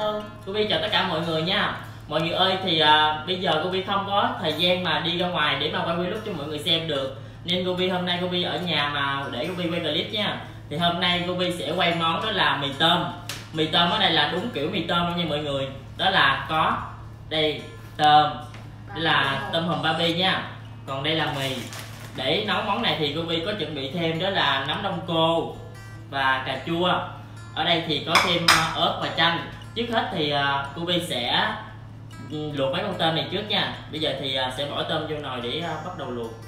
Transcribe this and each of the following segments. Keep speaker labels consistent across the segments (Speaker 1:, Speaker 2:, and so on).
Speaker 1: Hello, cô Vi chào tất cả mọi người nha. Mọi người ơi thì bây giờ cô Vi không có thời gian mà đi ra ngoài để mà quay vlog cho mọi người xem được. Nên cô Vi hôm nay cô Vi ở nhà mà để cô Vi quay clip nha. Thì hôm nay cô Vi sẽ quay món đó là mì tôm. Mì tôm ở đây là đúng kiểu mì tôm luôn nha mọi người. Đó là có đây tôm, đây là tôm hùm Ba Bi nha. Còn đây là mì. Để nấu món này thì cô Vi có chuẩn bị thêm đó là nấm đông cô và cà chua. Ở đây thì có thêm ớt và chanh. Trước hết thì cô Vi sẽ luộc mấy con tôm này trước nha. Bây giờ thì sẽ bỏ tôm vô nồi để bắt đầu luộc.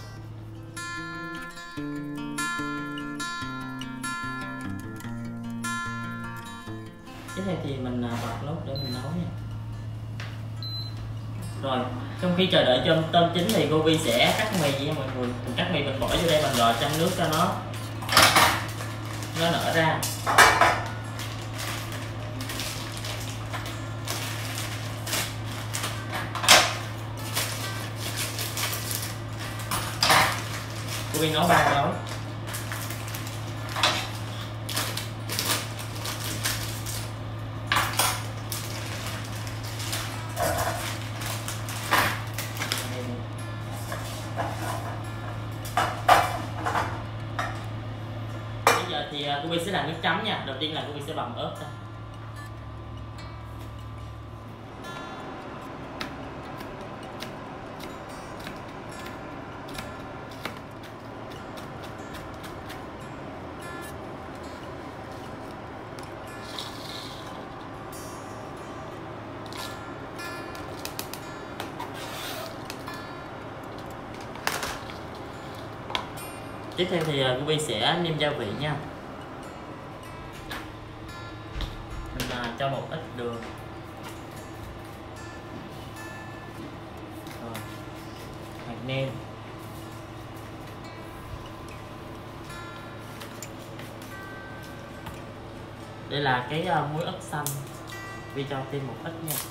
Speaker 1: Tiếp theo thì mình bật nút để mình nấu nha. Rồi, trong khi chờ đợi cho tôm chín thì cô Vi sẽ cắt mì nha mọi người. Mình cắt mì mình bỏ vô đây, mình gọt trong nước cho nó nở ra. Cô Vi nấu 3 gói. Bây giờ thì cô Vi sẽ làm nước chấm nha. Đầu tiên là cô Vi sẽ bằm ớt ra. Tiếp theo thì cô Vi sẽ nêm gia vị nha. Mình cho một ít đường. Rồi, hạt nêm. Đây là cái muối ớt xanh. Vi cho thêm một ít nha.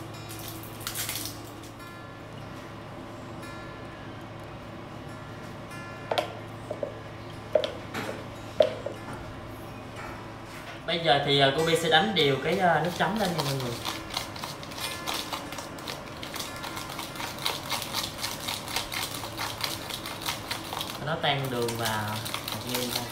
Speaker 1: Bây giờ thì cô Vi sẽ đánh đều cái nước chấm lên nha mọi người. Nó tan đường và hạt nêm thôi.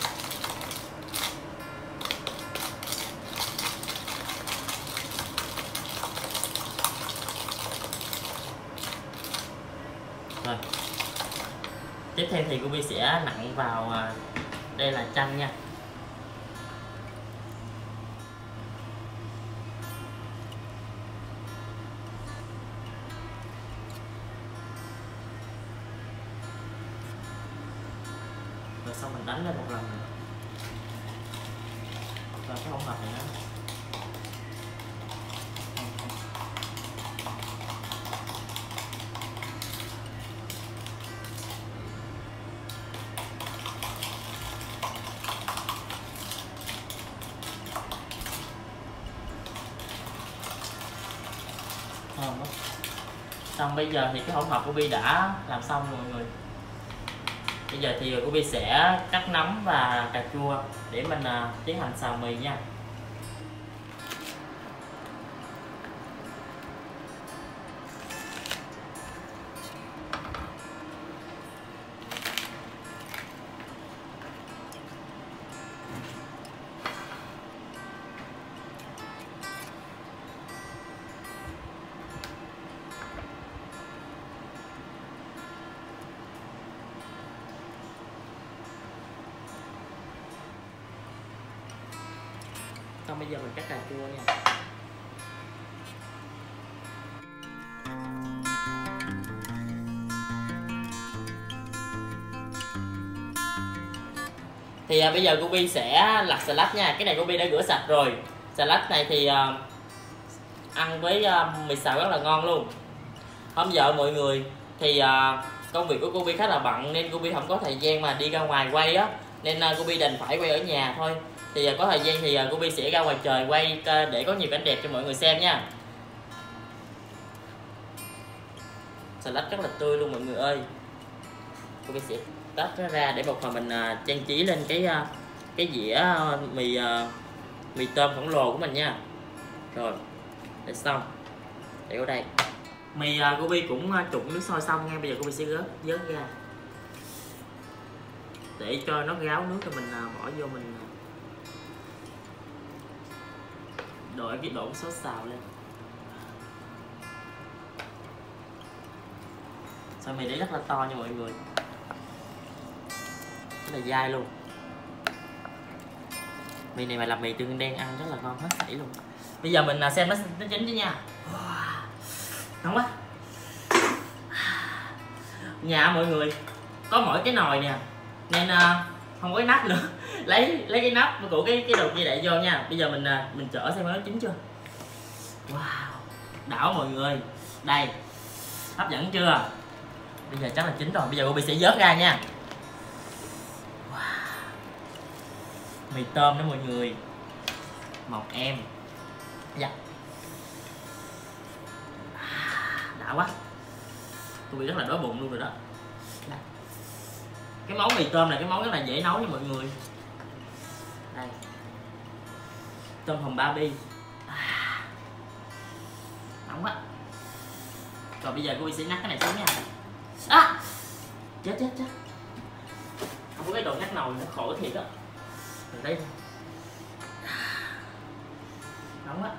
Speaker 1: Rồi. Tiếp theo thì cô Vi sẽ nặn vào đây là chanh nha. Rồi xong mình đánh lên một lần nữa. Rồi cái hỗn hợp này đó. Xong bây giờ thì cái hỗn hợp của Vi đã làm xong rồi mọi người. Bây giờ thì cô Vi sẽ cắt nấm và cà chua để mình tiến hành xào mì nha. Xong bây giờ mình cắt cà chua nha. Thì bây giờ cô Vi sẽ lặt salad nha. Cái này cô Vi đã rửa sạch rồi. Salad này thì ăn với mì xào rất là ngon luôn. Hôm giờ mọi người thì công việc của cô Vi khá là bận nên cô Vi không có thời gian mà đi ra ngoài quay á. Nên cô Vi đành phải quay ở nhà thôi. Thì có thời gian thì cô Vi sẽ ra ngoài trời quay để có nhiều cảnh đẹp cho mọi người xem nha. Salad rất là tươi luôn mọi người ơi. Cô Vi sẽ tách nó ra để một phần mình trang trí lên cái dĩa mì tôm khổng lồ của mình nha. Rồi để xong để ở đây. Mì Gobi cũng trụng nước sôi xong nha. Bây giờ Gobi sẽ vớt ra để cho nó ráo nước, rồi mình bỏ vô, mình đổi cái độn sốt xào lên. Xôi mì đấy rất là to nha mọi người, rất là dai luôn. Mì này mà làm mì tương đen ăn rất là ngon hết sảy luôn. Bây giờ mình xem nó chín chứ nha. Nóng quá. Nhà mọi người có mỗi cái nồi nè nên không có cái nắp nữa. lấy cái nắp của cái đầu kia đậy vô nha. Bây giờ mình chở xem nó chín chưa. Wow, đảo mọi người. Đây, hấp dẫn chưa? Bây giờ chắc là chín rồi. Bây giờ Gobi sẽ vớt ra nha. Wow. Mì tôm đó mọi người, một em. Dạ. Đã quá. Gobi rất là đói bụng luôn rồi đó. Đây. Cái món mì tôm này cái món rất là dễ nấu nha mọi người. Đây, tôm hùm Barbie. Nóng quá. Rồi bây giờ Gobi sẽ ngắt cái này xuống nha. Chết không có cái đồ ngắt nồi nó khổ thiệt á. Từ đây nóng quá.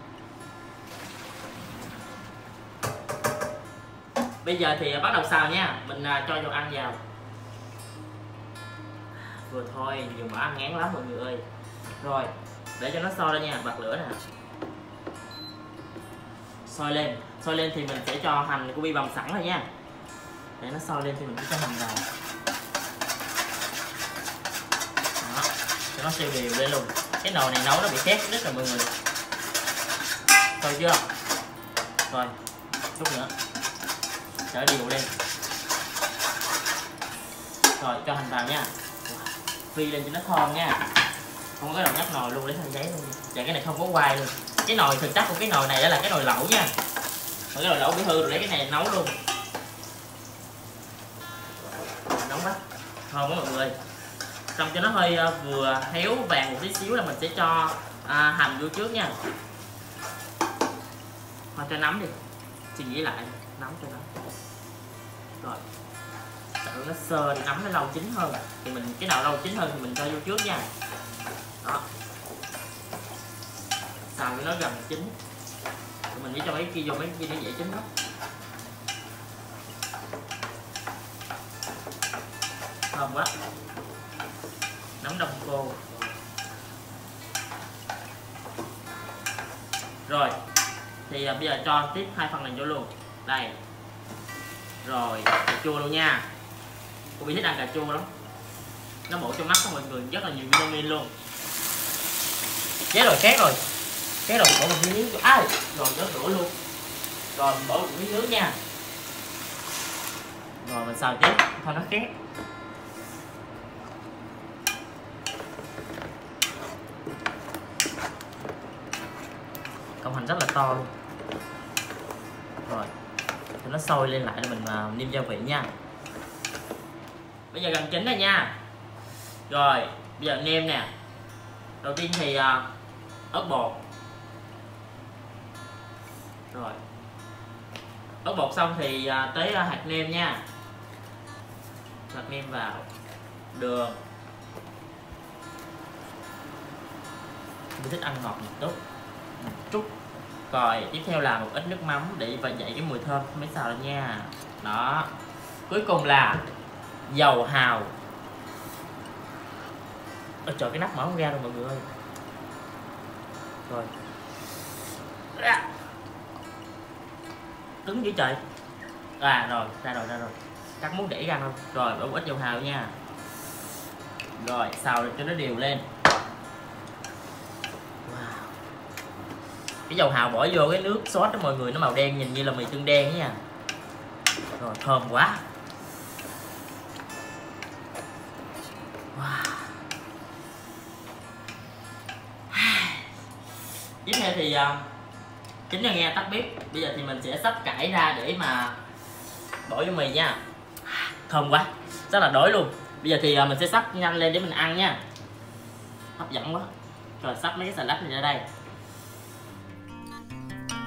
Speaker 1: Bây giờ thì bắt đầu xào nha. Mình cho dầu ăn vào. Vừa thôi, nhiều mỡ ăn ngán lắm mọi người ơi. Rồi, để cho nó sôi lên nha, bật lửa nè. Sôi lên thì mình sẽ cho hành Gobi bằm sẵn rồi nha. Để nó sôi lên thì mình sẽ cho hành vào. Đó, cho nó siêu đều lên luôn. Cái nồi này nấu nó bị khét nít rồi mọi người. Sôi chưa? Rồi, chút nữa. Chở đều lên. Rồi, cho hành vào nha. Phi lên cho nó thon nha. Không có cái đầu nhắc nồi luôn, lấy khăn giấy luôn. Và cái này không có quay luôn. Cái nồi thực chất của cái nồi này đó là cái nồi lẩu nha. Mà cái nồi lẩu bị hư rồi lấy cái này nấu luôn. Nóng quá. Thơm quá mọi người. Xong cho nó hơi vừa héo vàng một tí xíu là mình sẽ cho hành vô trước nha. Thôi cho nấm đi. Suy nghĩ lại, nấm cho nó. Rồi. Đợi nó sơ thì nấm nó lâu chín hơn. Thì mình cái nào lâu chín hơn thì mình cho vô trước nha. Đó. Xào cho nó gần chín. Rồi mình chỉ cho mấy kia vô, mấy kia nó dễ chín lắm. Thơm quá. Nấm đông cô. Rồi thì bây giờ cho tiếp 2 phần này vô luôn. Đây. Rồi cà chua luôn nha. Cô biết thích ăn cà chua lắm. Nó bổ cho mắt của mọi người rất là nhiều vitamin luôn. Chết rồi, khét rồi. Khét rồi, bỏ một miếng nước. Rồi nó rửa luôn. Rồi bỏ một miếng nước nha. Rồi mình xào tiếp, thôi nó khét. Cọng hành rất là to luôn. Rồi cho nó sôi lên lại là mình nêm gia vị nha. Bây giờ gần chín rồi nha. Rồi bây giờ nêm nè. Đầu tiên thì ớt bột. Rồi ớt bột xong thì tới hạt nêm nha. Hạt nêm vào. Đường. Mình thích ăn ngọt một chút. Rồi tiếp theo là một ít nước mắm để và dậy cái mùi thơm mới xào lên nha. Đó. Cuối cùng là dầu hào. Trời, cái nắp mở không ra rồi mọi người ơi. Rồi. Cứng dữ trời. Rồi, ra rồi. Chắc muốn để ra không? Rồi, bỏ một ít dầu hào nha. Rồi, xào cho nó đều lên. Cái dầu hào bỏ vô cái nước sốt đó mọi người, nó màu đen nhìn như là mì tương đen nha. Rồi thơm quá. Wow. Tiếp theo thì chính là nghe tắt bếp. Bây giờ thì mình sẽ xách cải ra để mà bỏ vô mì nha. Thơm quá, rất là đói luôn. Bây giờ thì mình sẽ xách nhanh lên để mình ăn nha. Hấp dẫn quá. Rồi xách mấy cái xà lách này ra đây.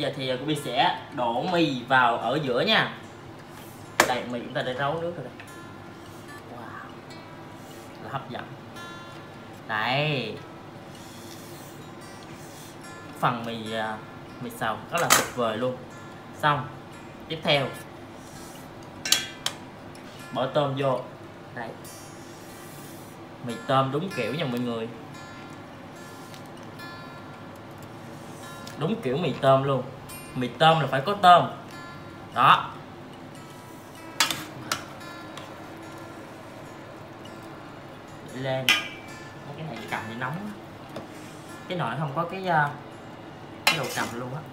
Speaker 1: giờ thì cô Bi sẽ đổ mì vào ở giữa nha. Đây mì chúng ta đã nấu nước rồi đây. Wow, là hấp dẫn. Đây phần mì xào rất là tuyệt vời luôn. Xong tiếp theo bỏ tôm vô. Đấy, mì tôm đúng kiểu nha mọi người, đúng kiểu mì tôm luôn. Mì tôm là phải có tôm đó. Để lên cái này cầm thì nóng, cái nồi không có cái đồ cầm luôn á,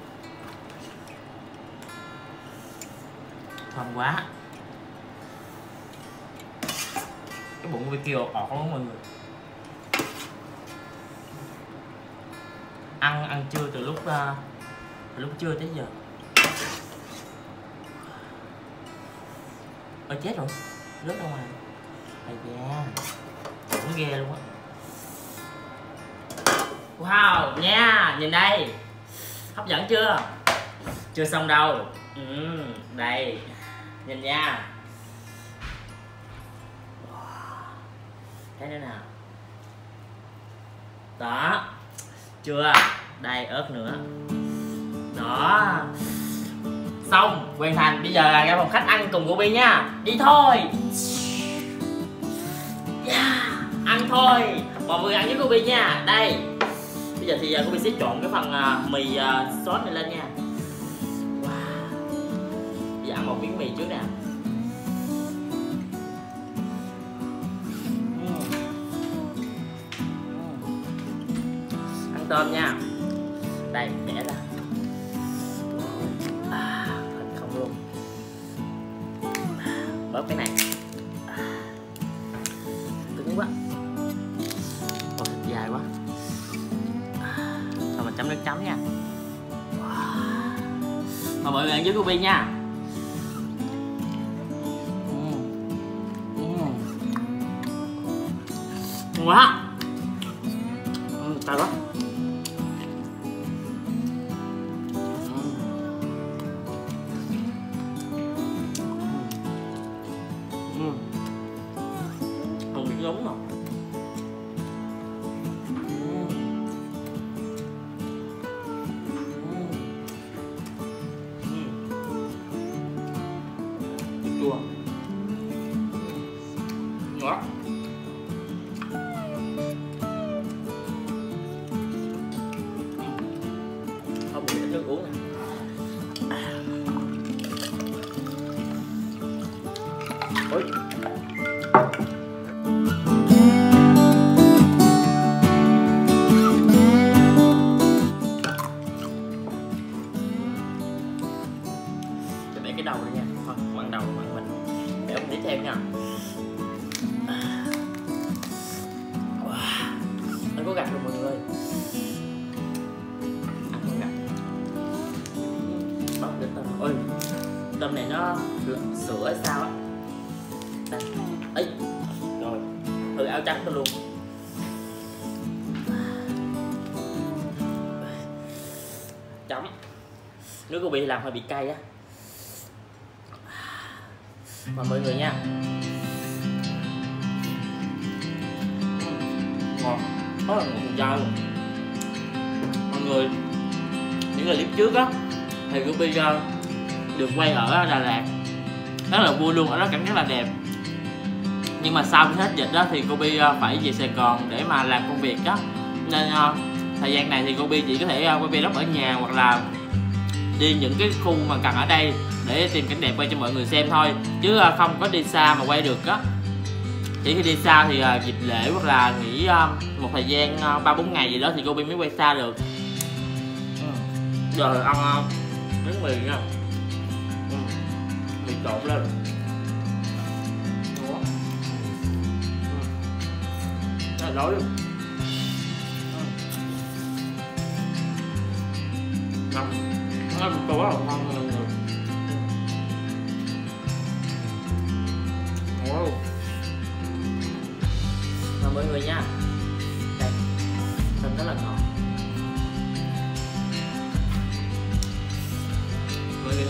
Speaker 1: thơm quá. Cái bụng BBQ ọt lắm mọi người. Ăn trưa từ lúc trưa tới giờ. Ôi chết rồi, rớt ra ngoài. Ây da, cũng ghê luôn á. Wow nha, nhìn đây, hấp dẫn chưa? Chưa xong đâu. Đây, nhìn nha. Thấy thế nào? Đó, chưa? Đây, ớt nữa. Đó, xong, hoàn thành. Bây giờ là ra phòng khách ăn cùng cô Bi nha. Đi thôi. Yeah, ăn thôi. Mọi người ăn với cô Bi nha. Đây, bây giờ thì cô Bi sẽ trộn cái phần mì sốt này lên nha. Wow. Bây giờ ăn một miếng mì trước nè. Ăn tôm nha. Đây, bẻ ra. Hình không luôn. Bóp cái này. Cứng quá. Ôi, thịt dài quá. Rồi mình chấm nước chấm nha. Mời mọi người ăn với cô Bi nha. Quá. Cay quá. Không bị ngấm mà. Chua. Ngọt. Không bị nước uống nè. Ôi. Cho bẻ cái đầu đây nha. Thôi, mặn đầu mặn mình. Bẻ một tí thêm nha. Wow. Anh có gạch luôn mọi người. Ăn có gạch. Bóc cái tôm. Ôi, tôm này nó sữa hay sao á. Đây. Ấy. Rồi, thử áo trắng tôi luôn. Chấm. Nước cô Bi làm hơi bị cay á. Mời mọi người nha. Ngon, rất là ngọt dai luôn. Mọi người, những clip trước á thì cô Bi được quay ở Đà Lạt, rất là vui luôn, ở đó cảnh rất là đẹp. Nhưng mà sau khi hết dịch đó thì cô Bi phải về Sài Gòn để mà làm công việc đó, nên thời gian này thì cô Bi chỉ có thể quay vlog ở nhà hoặc là đi những cái khu mà gần ở đây để tìm cảnh đẹp quay cho mọi người xem thôi, chứ không có đi xa mà quay được á. Chỉ khi đi xa thì dịp lễ hoặc là nghỉ một thời gian 3-4 ngày gì đó thì cô Bi mới quay xa được. Giờ ăn miếng mì nha. Mì trộn lên. Rất là đói luôn. Nó có rất là ngon mọi người. Wow. Mời mọi người nha. Đây, tôm rất là ngon.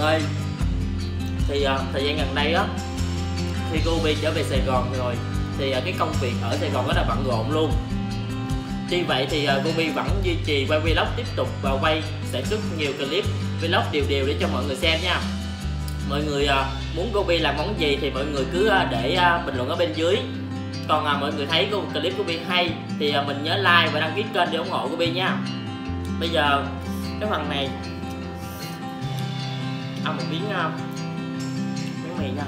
Speaker 1: ơi, thì thời gian gần đây á, khi cô Vi trở về Sài Gòn rồi thì cái công việc ở Sài Gòn rất là bận rộn luôn. Tuy vậy thì cô Vi vẫn duy trì quay vlog tiếp tục và quay sản xuất nhiều clip vlog đều đều để cho mọi người xem nha. Mọi người muốn cô Vi làm món gì thì mọi người cứ để bình luận ở bên dưới. Còn mọi người thấy clip của Vi hay thì mình nhớ like và đăng ký kênh để ủng hộ cô Vi nha. Bây giờ cái phần này ăn một miếng mì nha.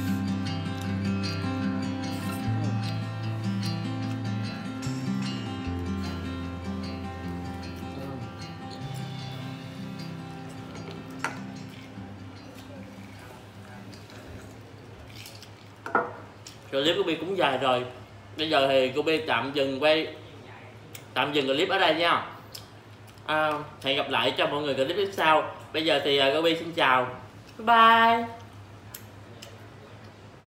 Speaker 1: Clip của Vi cũng dài rồi. Bây giờ thì cô Vi tạm dừng clip ở đây nha. Hẹn gặp lại cho mọi người clip tiếp sau. Bây giờ thì cô Vi xin chào. Bye bye.